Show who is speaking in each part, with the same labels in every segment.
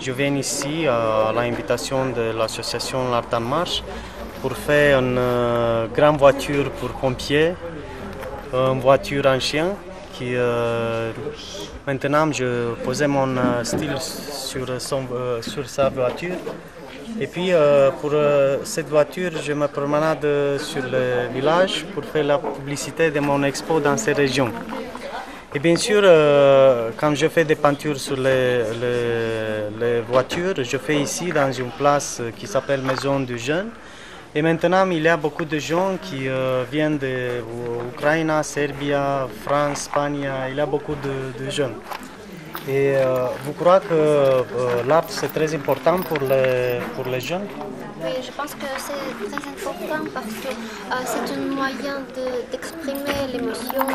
Speaker 1: Je viens ici à l'invitation de l'association L'Art en Marche pour faire une grande voiture pour pompiers, une voiture en chien qui maintenant je posais mon style sur sa voiture. Et puis pour cette voiture, je me promenade sur le village pour faire la publicité de mon expo dans ces régions. Et bien sûr, quand je fais des peintures sur les voitures, je fais ici dans une place qui s'appelle Maison du Jeune. Et maintenant, il y a beaucoup de gens qui viennent d'Ukraine, Serbie, France, Espagne. Il y a beaucoup de jeunes. Et vous croyez que l'art c'est très important pour les jeunes?
Speaker 2: Oui, je pense que c'est très important parce que c'est un moyen d'exprimer l'émotion,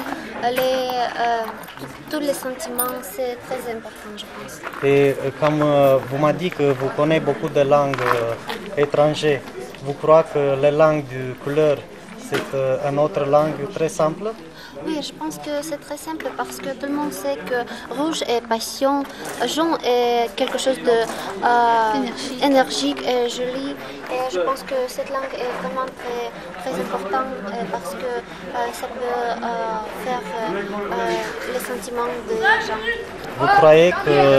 Speaker 2: tous les sentiments, c'est très important, je pense.
Speaker 1: Et comme vous m'avez dit que vous connaissez beaucoup de langues étrangères, vous croyez que la langue de couleur c'est une autre langue très simple?
Speaker 2: Oui, je pense que c'est très simple parce que tout le monde sait que rouge est passion, jaune est quelque chose d'énergique et joli. Et je pense que cette langue est vraiment très, très importante parce que ça peut faire les sentiments des gens.
Speaker 1: Vous croyez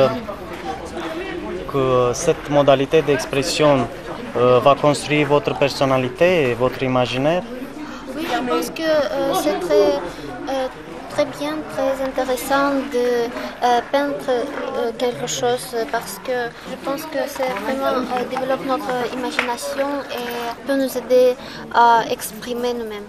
Speaker 1: que cette modalité d'expression va construire votre personnalité et votre imaginaire?
Speaker 2: Oui, je pense que c'est très bien, très intéressant de peindre quelque chose parce que je pense que c'est vraiment développer notre imagination et peut nous aider à exprimer nous-mêmes.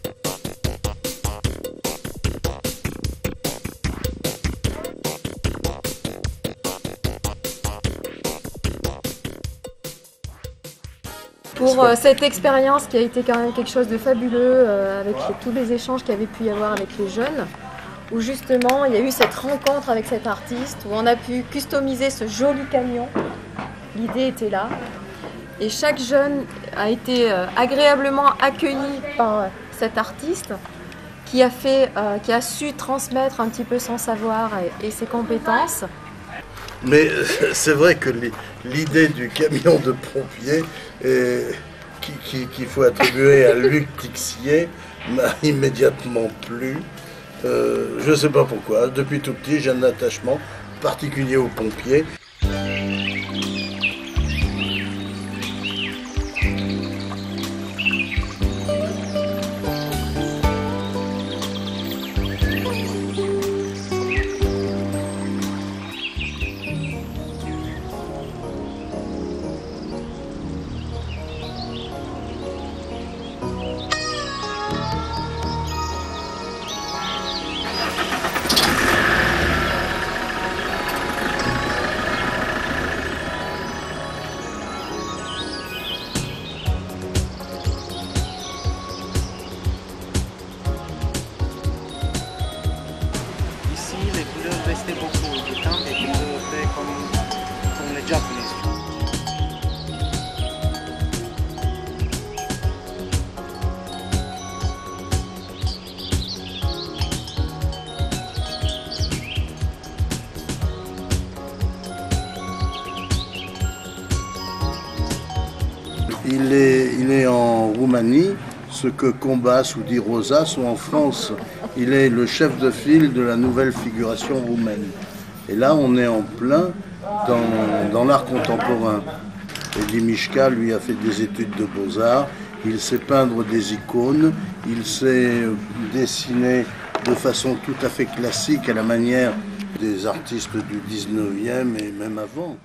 Speaker 3: Pour cette expérience qui a été quand même quelque chose de fabuleux avec tous les échanges qu'il y avait pu y avoir avec les jeunes, où justement il y a eu cette rencontre avec cet artiste, où on a pu customiser ce joli camion. L'idée était là. Et chaque jeune a été agréablement accueilli par cet artiste qui a su transmettre un petit peu son savoir et ses compétences.
Speaker 4: Mais c'est vrai que l'idée du camion de pompier qu'il faut attribuer à Luc Tixier m'a immédiatement plu. Je ne sais pas pourquoi. Depuis tout petit, j'ai un attachement particulier aux pompiers.
Speaker 1: Les couleurs restaient beaucoup de temps et tu peux faire comme les Japonais.
Speaker 4: Il est en Roumanie, ce que Combas ou Di Rosa sont en France. Il est le chef de file de la nouvelle figuration roumaine. Et là, on est en plein dans l'art contemporain. Edi Mișca, lui, a fait des études de beaux-arts. Il sait peindre des icônes. Il sait dessiner de façon tout à fait classique à la manière des artistes du 19e et même avant.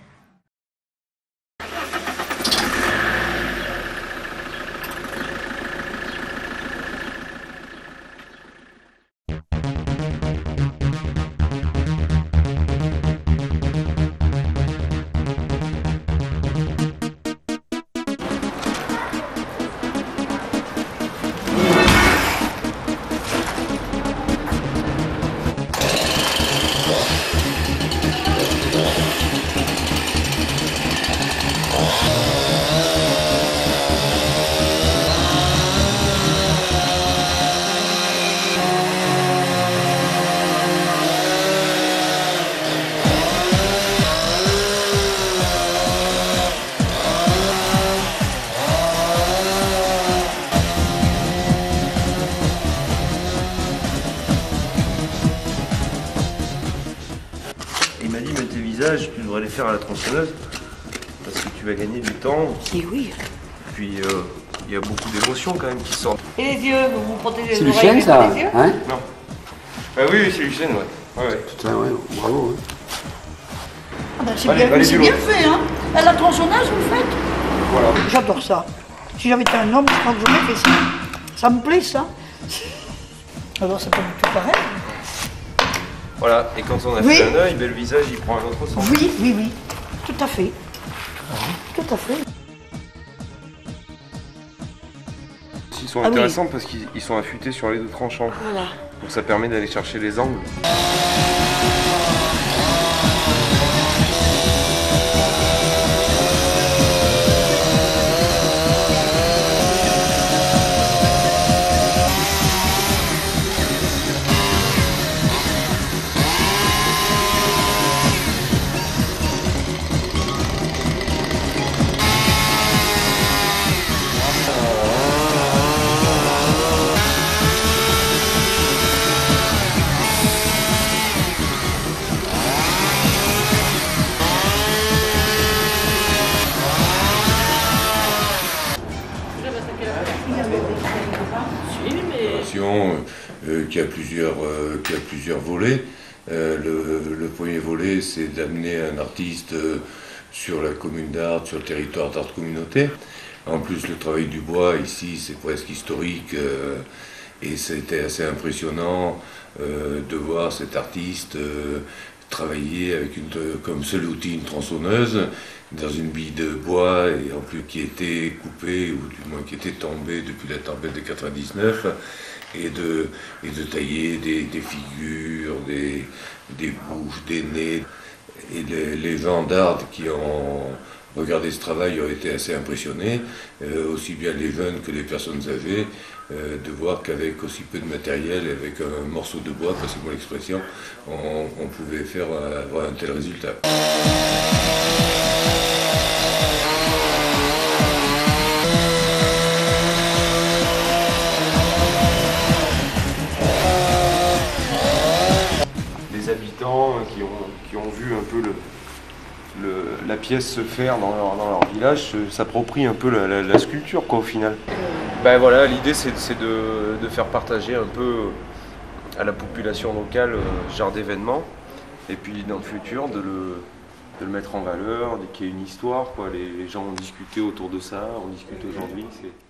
Speaker 5: faire à la tronçonneuse, parce que tu vas gagner du temps.
Speaker 6: Et oui.
Speaker 5: Puis il y a beaucoup d'émotions quand même qui sortent.
Speaker 6: Et les yeux, vous protégez
Speaker 7: C'est
Speaker 6: les
Speaker 7: du
Speaker 6: oreilles,
Speaker 7: chêne, ça,
Speaker 6: les yeux
Speaker 7: hein?
Speaker 5: Non. Ah oui, c'est du chêne, ouais. Ouais.
Speaker 7: Putain, ouais, bravo. Hein.
Speaker 6: Ah ben, c'est
Speaker 5: Allez,
Speaker 6: bien,
Speaker 5: allez,
Speaker 6: c'est
Speaker 5: du
Speaker 6: bien
Speaker 5: lot.
Speaker 6: fait, hein. À la tronçonneuse, vous le faites?
Speaker 5: Voilà.
Speaker 6: J'adore ça. Si j'avais été un homme, je crois que j'aurais fait ça. Ça me plaît, ça. Alors, c'est pas du tout pareil.
Speaker 5: Voilà, et quand on a
Speaker 6: Oui.
Speaker 5: fait un œil, ben, le visage il prend un autre sens.
Speaker 6: Oui, oui, oui. Tout à fait. Tout à fait.
Speaker 5: Ils sont
Speaker 6: Ah oui.
Speaker 5: intéressants parce qu'ils sont affûtés sur les deux tranchants.
Speaker 6: Voilà.
Speaker 5: Donc ça permet d'aller chercher les angles.
Speaker 8: Qui a plusieurs volets. Le premier volet, c'est d'amener un artiste sur la commune d'Arles, sur le territoire d'Arles communauté. En plus, le travail du bois ici, c'est presque historique et c'était assez impressionnant de voir cet artiste travailler avec comme seul outil une tronçonneuse dans une bille de bois et en plus qui était coupée ou du moins qui était tombée depuis la tempête de 99 et de tailler des figures, des bouches, des nez. Et les gens d'Arles qui ont regardé ce travail ont été assez impressionnés, aussi bien les jeunes que les personnes âgées, de voir qu'avec aussi peu de matériel, avec un morceau de bois, passez-moi l'expression, on pouvait avoir un tel résultat.
Speaker 5: Les habitants qui ont vu un peu la pièce se faire dans leur village s'approprient un peu la sculpture quoi, au final. Ben voilà, l'idée c'est de faire partager un peu à la population locale ce genre d'événement et puis dans le futur de le mettre en valeur, qu'il y ait une histoire, quoi. Les gens ont discuté autour de ça, on discute aujourd'hui.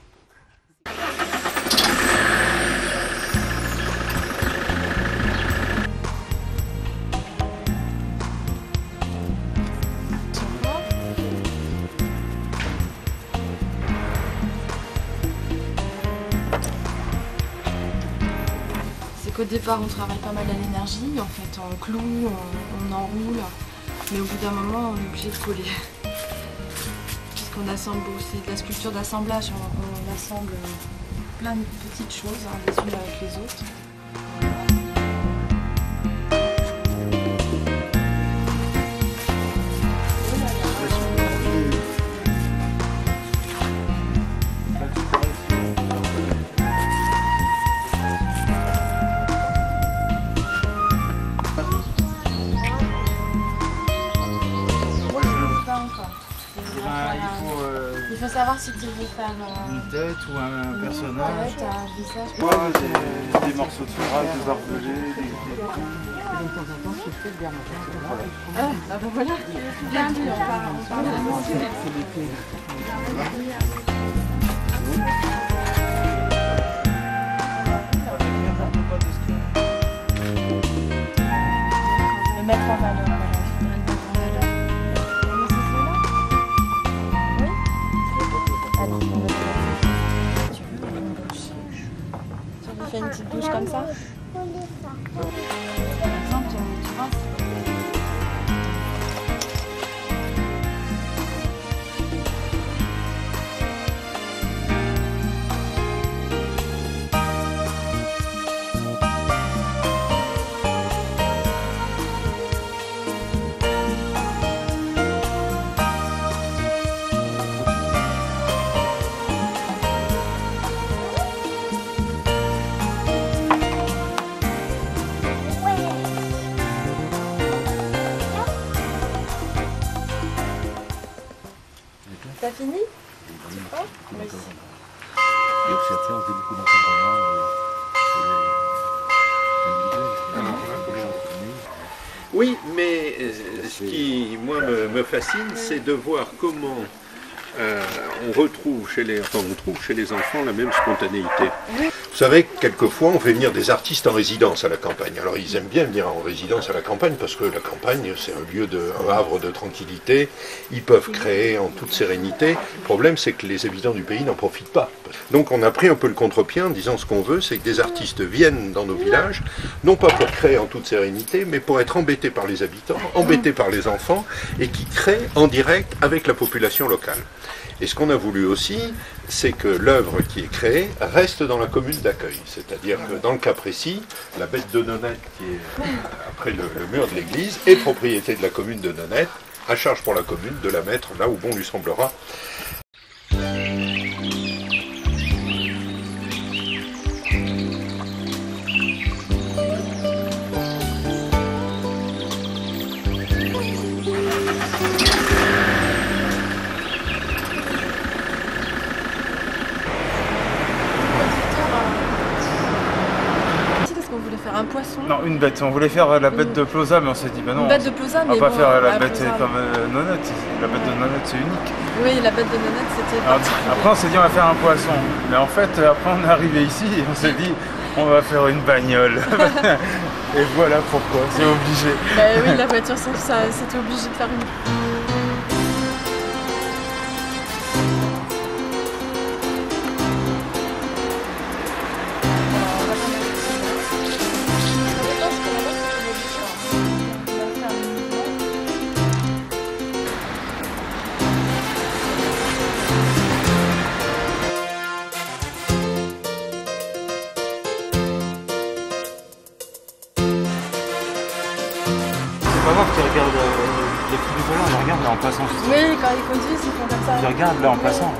Speaker 9: Au départ, on travaille pas mal à l'énergie, en fait, on cloue, on enroule, mais au bout d'un moment, on est obligé de coller. Puisqu'on assemble, c'est de la sculpture d'assemblage, on assemble plein de petites choses, hein, les unes avec les autres. Il faut savoir si tu veux faire
Speaker 10: une tête ou un personnage.
Speaker 9: Ouais, un visage.
Speaker 10: Ouais, des morceaux de furaille, des barbelés.
Speaker 9: De temps en temps, je fais bien mon personnage. Ah, bon voilà. Bien dit, on parle vraiment de mettre en valeur. Fais une petite bouche comme ça. Par exemple, tu vois. T'as fini?
Speaker 7: Et aussi après, on fait beaucoup d'encadrement.
Speaker 11: Oui, mais ce qui, moi, me fascine, c'est de voir comment on trouve chez les enfants la même spontanéité.
Speaker 12: Vous savez, quelquefois, on fait venir des artistes en résidence à la campagne. Alors, ils aiment bien venir en résidence à la campagne parce que la campagne, c'est un havre de tranquillité. Ils peuvent créer en toute sérénité. Le problème, c'est que les habitants du pays n'en profitent pas. Donc, on a pris un peu le contre-pied en disant ce qu'on veut, c'est que des artistes viennent dans nos villages, non pas pour créer en toute sérénité, mais pour être embêtés par les habitants, embêtés par les enfants, et qui créent en direct avec la population locale. Et ce qu'on a voulu aussi, c'est que l'œuvre qui est créée reste dans la commune d'accueil. C'est-à-dire que dans le cas précis, la bête de Nonette qui est après le mur de l'église est propriété de la commune de Nonette, à charge pour la commune de la mettre là où bon lui semblera.
Speaker 9: Un poisson?
Speaker 10: Non, une bête. On voulait faire la bête de Ploza, mais on s'est dit, bah non,
Speaker 9: Une bête de Ploza,
Speaker 10: on va
Speaker 9: mais
Speaker 10: pas
Speaker 9: bon,
Speaker 10: faire la bête
Speaker 9: Ploza.
Speaker 10: comme Nonette. La bête de Nonette, c'est unique.
Speaker 9: Oui, la bête de Nonette, c'était
Speaker 10: Alors,
Speaker 9: particulier.
Speaker 10: après, on s'est dit, on va faire un poisson. Mais en fait, après, on est arrivé ici et on s'est dit, on va faire une bagnole. Et voilà pourquoi, c'est obligé.
Speaker 9: Bah oui, la voiture, c'était obligé de faire une.
Speaker 10: C'est pas grave qu'ils regardent les filles du volant, ils regardent là en passant.
Speaker 9: Oui, quand ils conduisent, ils font comme ça.
Speaker 10: Ils regardent là en passant.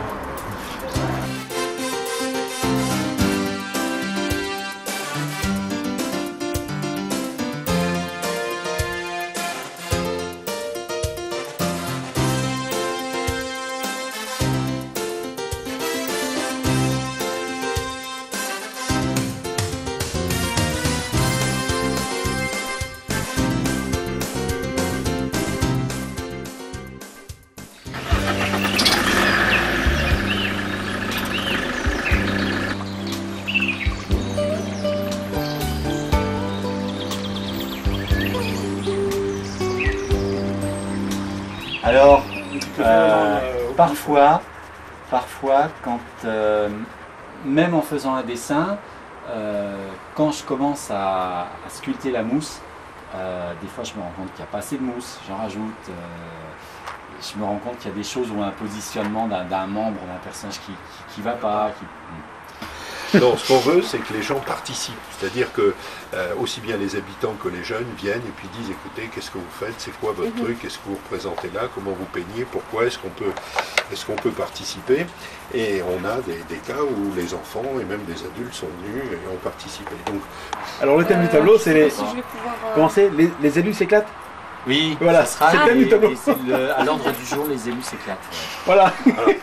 Speaker 13: Alors, parfois, quand, même en faisant un dessin, quand je commence à sculpter la mousse, des fois je me rends compte qu'il n'y a pas assez de mousse, j'en rajoute. Je me rends compte qu'il y a des choses où un positionnement d'un membre, d'un personnage qui ne va pas.
Speaker 12: Non, ce qu'on veut, c'est que les gens participent. C'est-à-dire que aussi bien les habitants que les jeunes viennent et puis disent, écoutez, qu'est-ce que vous faites, c'est quoi votre truc, qu'est-ce que vous représentez là, comment vous peignez, pourquoi est-ce qu'on peut participer. Et on a des cas où les enfants et même des adultes sont venus et ont participé. Donc,
Speaker 14: alors le thème du tableau, c'est les... Comment c'est, les élus s'éclatent?
Speaker 13: Oui,
Speaker 14: voilà,
Speaker 13: ça sera
Speaker 14: c'est le thème du tableau.
Speaker 13: à l'ordre du jour, les élus s'éclatent.
Speaker 14: Voilà.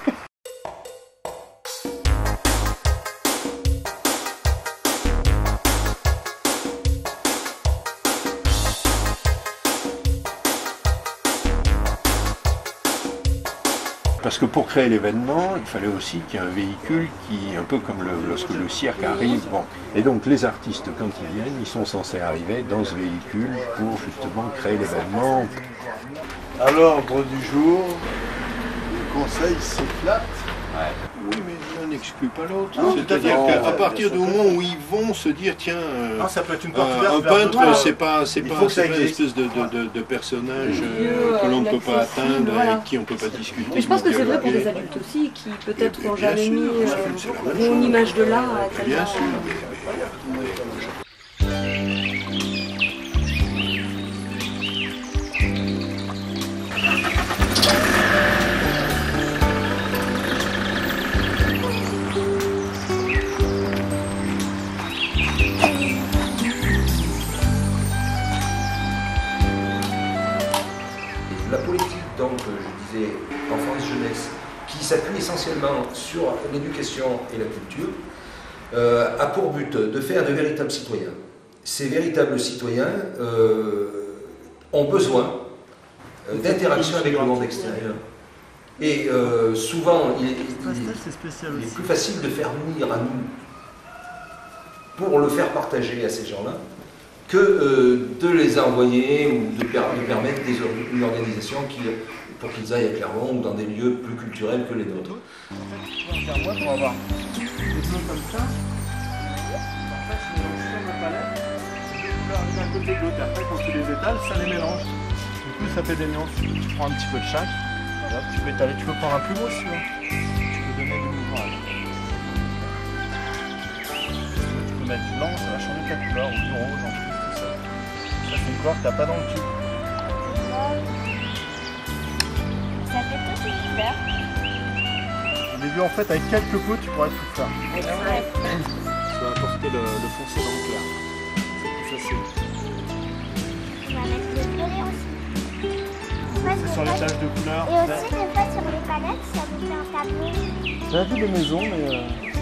Speaker 12: parce que pour créer l'événement, il fallait aussi qu'il y ait un véhicule qui, un peu comme lorsque le cirque arrive. Bon. Et donc les artistes, quand ils viennent, ils sont censés arriver dans ce véhicule pour justement créer l'événement.
Speaker 4: À l'ordre du jour, le conseil s'éclate.
Speaker 12: Oui, mais l'un n'exclut pas l'autre.
Speaker 4: Non,
Speaker 12: c'est-à-dire
Speaker 4: tout à fait.
Speaker 12: qu'à partir du moment où ils vont se dire, tiens,
Speaker 14: ça peut être une
Speaker 12: un peintre, c'est pas
Speaker 14: une
Speaker 12: espèce de personnage que l'on ne peut pas atteindre, avec qui on ne peut pas discuter.
Speaker 15: Mais je pense que c'est vrai pour des adultes aussi, qui peut-être n'ont jamais mis une image de l'art.
Speaker 12: Bien sûr,
Speaker 16: La politique, donc, je disais, enfance-jeunesse, s'appuie essentiellement sur l'éducation et la culture, a pour but de faire de véritables citoyens. Ces véritables citoyens ont besoin d'interaction avec le monde extérieur. Et souvent, il est plus facile de faire venir à nous pour le faire partager à ces gens-là que de les envoyer ou de permettre une organisation pour qu'ils aillent à Clermont ou dans des lieux plus culturels que les nôtres.
Speaker 10: Moi, pour avoir des bleus comme ça, en fait, je mélange sur ma palette, deux couleurs d'un côté de l'autre. Après, quand tu les étales, ça les mélange. Du coup, ça fait des nuances. Tu prends un petit peu de chaque. Là, tu peux étaler, tu peux prendre un plus gros si tu veux. Tu peux donner du mouvement. Tu peux mettre du blanc, ça va changer ta couleur, ou du rose en plus, tout ça. Ça, c'est une couleur que tu n'as pas dans le tube.
Speaker 2: Ça fait toutes les couleurs.
Speaker 10: Au début, en fait, avec quelques pots, tu pourrais tout faire. Tu vas apporter le foncé dans le clair. C'est plus facile.
Speaker 2: On va mettre le violet aussi.
Speaker 10: C'est sur les taches de couleur.
Speaker 2: Et aussi, des fois, sur les palettes, ça vous fait un tableau.
Speaker 10: J'ai vu des maisons, mais...
Speaker 2: Et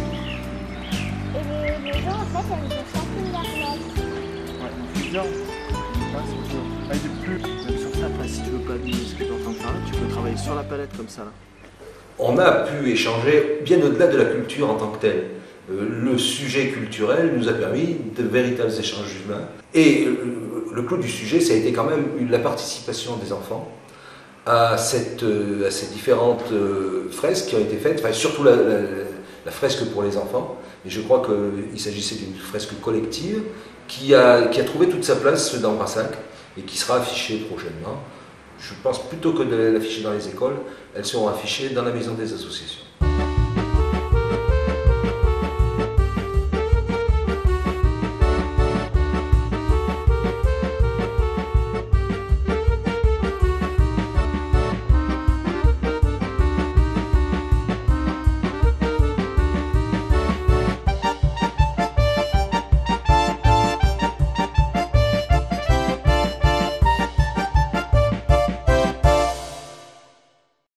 Speaker 2: les maisons, en fait, elles ont chacune leur palette.
Speaker 10: Ouais, c'est bien. Avec des plus... Même sur ça, après, si tu veux pas abîmer ce que tu es en train de faire là, tu peux travailler sur la palette comme ça, là.
Speaker 16: On a pu échanger bien au-delà de la culture en tant que telle. Le sujet culturel nous a permis de véritables échanges humains. Et le clou du sujet, ça a été quand même la participation des enfants à ces différentes fresques qui ont été faites, enfin, surtout la fresque pour les enfants. Et je crois qu'il s'agissait d'une fresque collective qui a trouvé toute sa place dans Brassac et qui sera affichée prochainement. Je pense plutôt que de l'afficher dans les écoles, elles seront affichées dans la maison des associations.